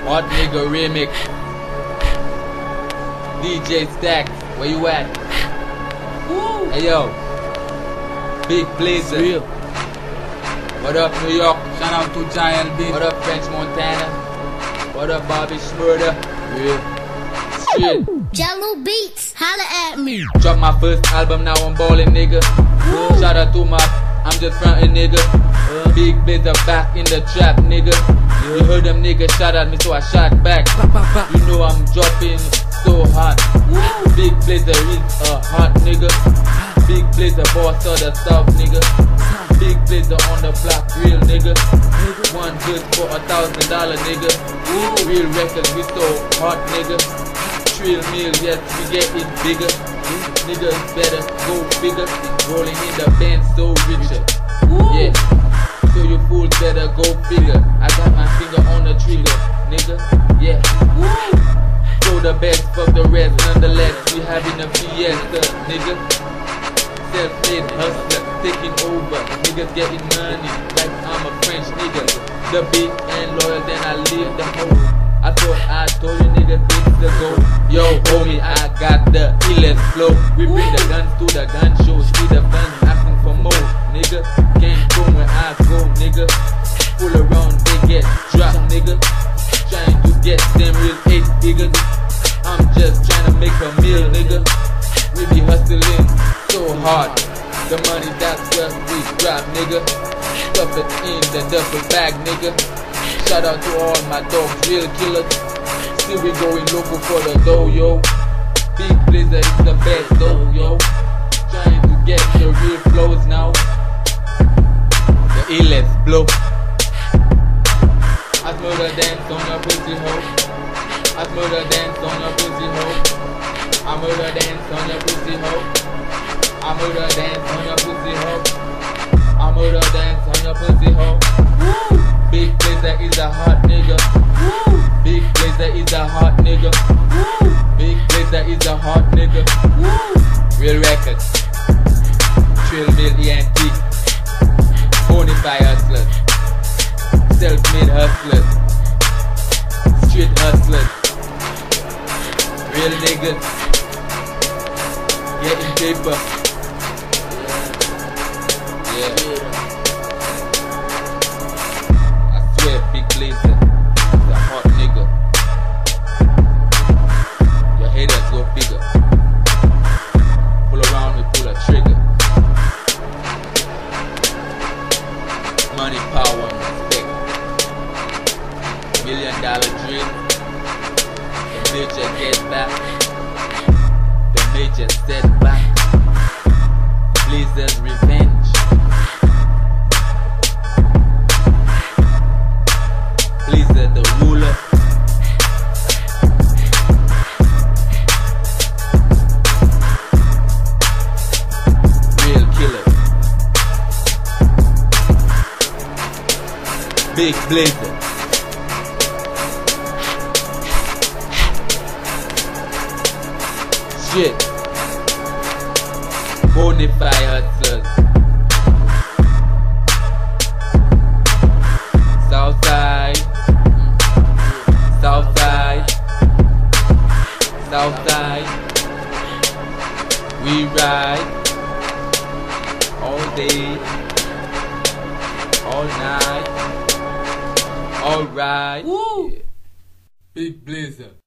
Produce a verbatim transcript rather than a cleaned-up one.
Hot Nigga Remix. D J Stacks, where you at? Woo. Hey yo, Big Blazer. Real. What up, New York? Shout out to Giant Beat. What up, French Montana? What up, Bobby Shmurda? Real. Shit. Jello Beats, holla at me. Drop my first album, now I'm ballin', nigga. Woo. Shout out to my, I'm just frontin', nigga. Uh. Big Blazer back in the trap, nigga. Yeah. You heard them niggas shout at me, so I shot back. Ba, ba, ba. You know I'm dropping so hot. Woo. Big Blazer is a hot nigga. Big Blazer boss of the south, nigga. Big Blazer on the block, real nigga. One good for a thousand dollar, nigga. Real records, we so hot, nigga. Trill meal, yes, we getting bigger. Niggas better go bigger. Rolling in the band, so richer. Yeah, so you fools better go figure. I got my finger on the trigger, nigga. Yeah. So the best, fuck the rest. Nonetheless, we having a fiesta, nigga. Self-made hustler, taking over. Niggas getting money like I'm a French nigga. The beat and loyal, then I leave the hoe. I thought I told you niggas it's the go. Yo, homie, I got the illest flow. We bring the guns to the gun show. See the guns asking for more, nigga. Can't go where I go, nigga. Pull around, they get dropped, nigga. Trying to get them real eight figures. I'm just trying to make a meal, nigga. We be hustling so hard. The money, that's what we drop, nigga. Stuff it in the duffel bag, nigga. Shout out to all my dogs, real killers. Still we going local for the dough, yo. Big Blazer is the best, though, yo. Trying to get the real flows now. The illest blow. I murder dance on your pussy hoe. I murder dance on your pussy hoe. I murder dance on your pussy hoe. I murder dance on your pussy hoe. I murder dance on your pussy hoe. Woo! Big Blazer is a hot nigga. Woo! Big Blazer is a hot nigga. Woo! Big Blazer is a hot nigga. Woo! Real records. Trill Mill E N T. Bonafide hustlers. Self-made hustlers. Street hustlers. Real niggas. Getting paper. Yeah. Yeah. Big Blazer is a hot nigga. Your haters go bigger. Pull around, we pull a trigger. Money, power, and respect. Million dollar dream. The major get back. The major setback. Blazer's revenge. Blazer the ruler. Real killer. Big Blazer. Shit. Bonafide hustlers. Southside. Southside, Southside, we ride all day, all night, alright. Woo! Big Blazer.